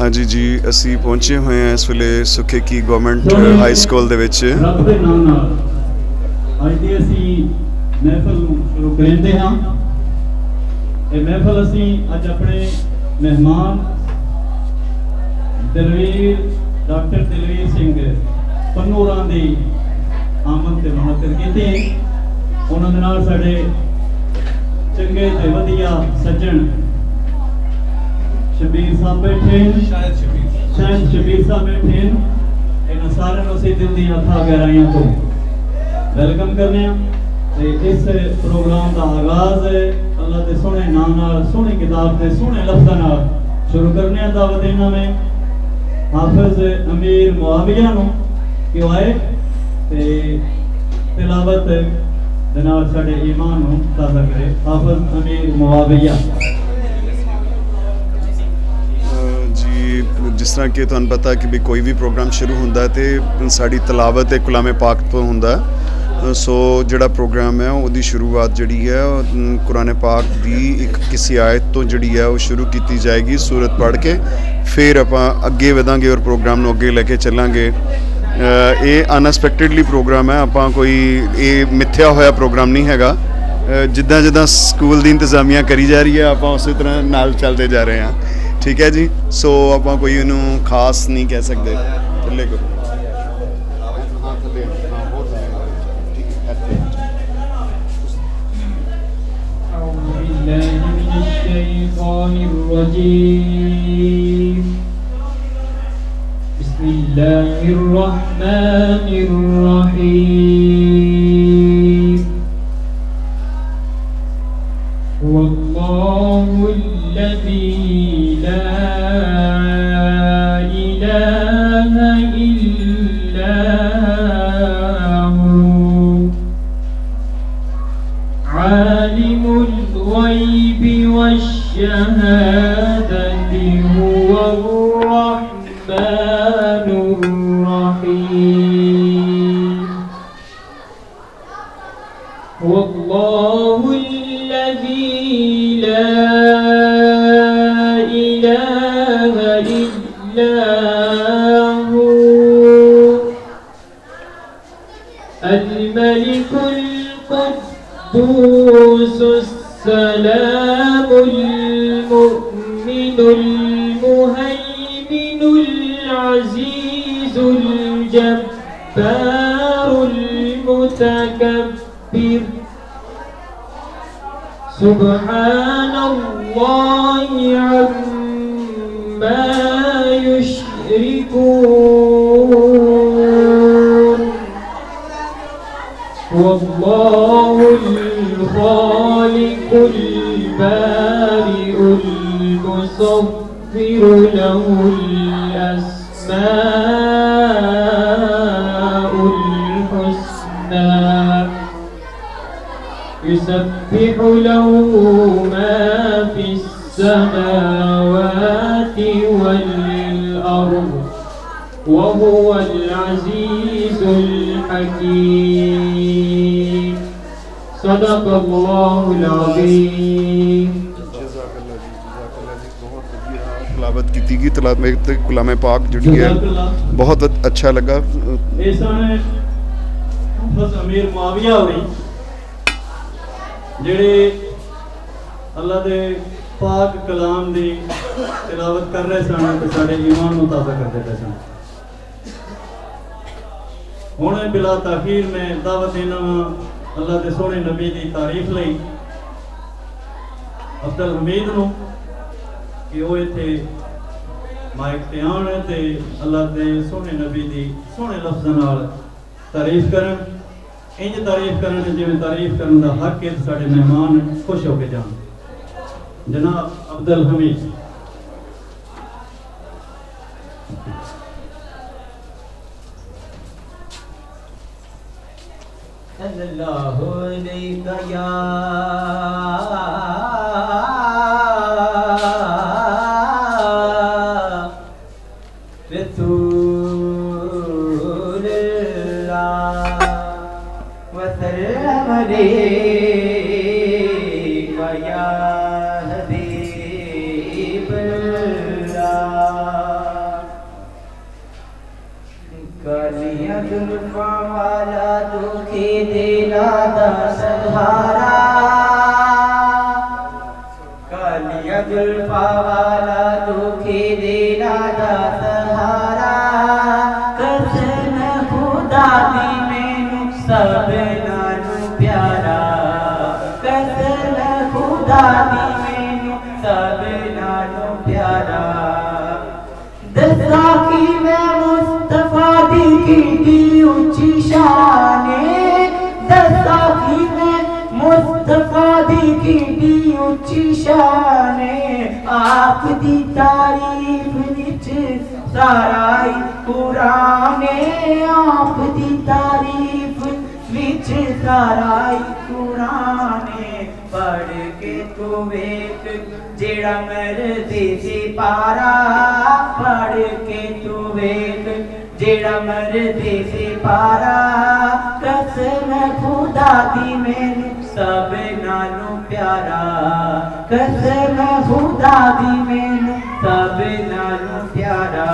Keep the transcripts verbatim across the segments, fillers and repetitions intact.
हाँ जी जी असी पहुँचे हुए हैं इस वेले सुखेकी गवर्नमेंट हाई स्कूल दे विच। रब दे नाम नाल अज दी असी महफल शुरू करते हाँ। ये महफल असी अज अपने मेहमान दलवीर डॉक्टर दलवीर सिंह पन्नू होरां दी आमद ते मुनक्किद कीती। उन्हां दे नाल साडे चंगे ते वधिया सज्जन शबीर साहब बैठे, शायद शबीर शायद शबीर साहब बैठे। इन्हां सारे नूं असीं दिल दी अथाह गहराइयां तो वेलकम करने ते इस प्रोग्राम का आगाज अल्लाह के सोहने नाम नाल सोहनी किताब के सोहने लफ्ज़ां नाल शुरू करने। दावत इन्हां में हाफिज अमीर मुआविया नूं कि वो आए ते तिलावत दे नाल साडे ईमान नूं ताज़ा करे। हाफिज अमीर मुआविया जिस तरह कि तुहानूं पता कि भी कोई भी प्रोग्राम शुरू होंदा है तो साड़ी तलावत एक कलामे पाक तो होंदा है। सो जिहड़ा प्रोग्राम है उसकी शुरुआत जिहड़ी है कुरान पाक की एक किसी आयत तो जिहड़ी है वो शुरू की जाएगी सूरत पढ़ के, फिर आपां अगे वधांगे और प्रोग्राम नूं अगे लैके चलांगे। ये अनएक्सपैक्टेडली प्रोग्राम है, आपां कोई ये मिथ्या होया प्रोग्राम नहीं हैगा। जिद्दां जिद्दां स्कूल की इंतजामिया करी जा रही है आपां उस तरह नाल चलते जा रहे हैं। ठीक है जी। सो आप कोई इन्हू खास नहीं कह सकते। थले को कलामे पाक जी है बहुत अच्छा लगा। अमीर मुआविया होई जेड़े अल्लाह दे पाक कलाम दी तिलावत कर रहे सन ते साडे ईमान नूं ताज़ा करदे पए सन। हुण बिला ताखीर में दावत देना अल्लाह दे सोहने नबी दी तारीफ लई अब्दुल हमीद नूं कि वो इत्थे माइक ते आउण ते अल्लाह दे सोहने नबी दी सोहने लफ्ज़ां नाल तारीफ करन। इंज तारीफ करन जिवें तारीफ करन दा हक है। साडे मेहमान खुश होके जान। जनाब अब्दुल हमीद। अल्लाहु अलैका या कालिया जुल्फा वाला दुखी दिला दा सहारा कसम खुदा दी मैनू सब नानू प्यारा कसम खुदा दी मैनू सब नानू प्यारा दसा की मैं मुस्तफा दी की ऊंची शाने दसा की मैं मुस्तफा दी की ऊंची शाने आप दी तारीफ विच सारा कुराने आप दी तारीफ विच सारा कुराने पढ़ के तू वेख जेड़ा मर्जी सी पारा पढ़ के तू वेख जेड़ा मर्जी सी पारा कसम खुदा दी मैनू सब नानू प्यारा कसम खुदा दी मैनू सब नानू प्यारा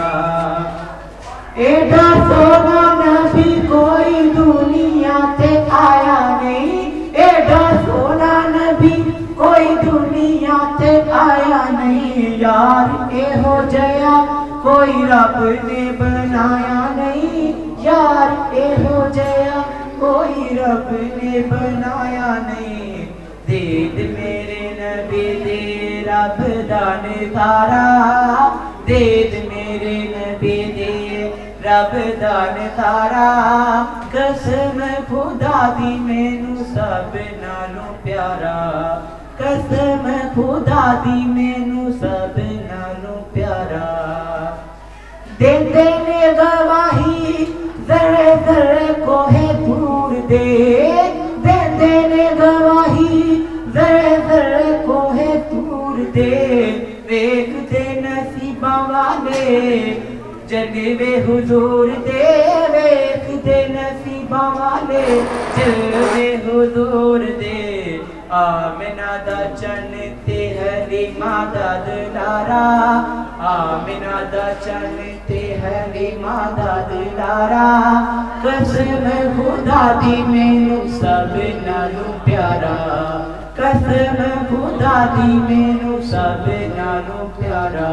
एडा सोना नबी कोई दुनिया ते आया नहीं एडा सोना नबी कोई दुनिया ते आया नहीं यार एहो जया कोई रब ने बनाया नहीं यार एहो जया कोई रब ने बनाया नहीं दीद मेरे नबी दे रब दा नज़ारा दीद मेरे नबी दे रब दा नज़ारा कसम खुदा दी मैनू सब नालों प्यारा कसम खुदा दी मैनू सब नालों प्यारा देंदे ने गवाही जरे जरे को है दूर दे देंदे ने गवाही जरे जरे को है दूर दे वेख दे नसीबा वाले जलवे हुजूर दे वेख दे नसीबा वाले जलवे हुजूर दे आमिना दा चन ते हलीमा दा दुलारा आमिना दा चन ते हलीमा दा दुलारा कसम खुदा दी मैनू सब नालों प्यारा कसम खुदा दी मैनू सब नालों प्यारा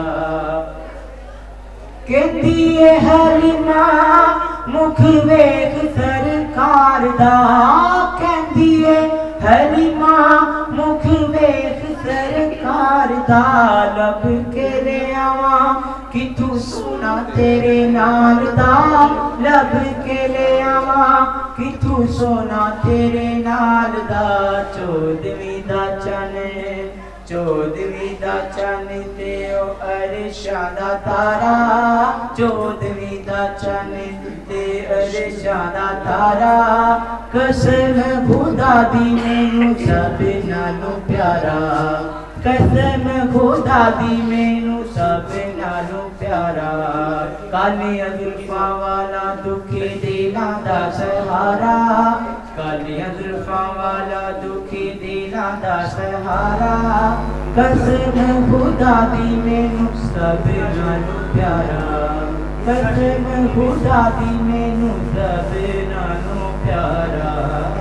कहती है हलीमा मुख वेख सरकार दा कहती है हलीमा मुख वेख सरकार दा लब के ले आवा कि तू सुना तेरे नाल दा लब के ले आवा कि तू सोना तेरे नाल दा चौदवी दा चन चौदवी दा चन ते ओ अरशा दा तारा चौदवी दा चन ते अरशा दा तारा कसम खुदा दी मैनू सब नालों प्यारा कसम खुदा दी मैनू सब नालों प्यारा कालिया जुल्फा वाला दुखी दिलां दा सहारा कालिया जुल्फा वाला दुखी दिलां दा सहारा कसम खुदा दी मैनू सब नालों प्यारा कसम खुदा दी मैनू सब नालों प्यारा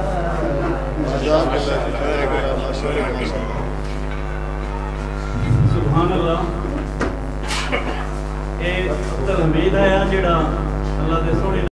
सुभान अल्लाह ये तलमीद है जिहड़ा अल्लाह दे सोहने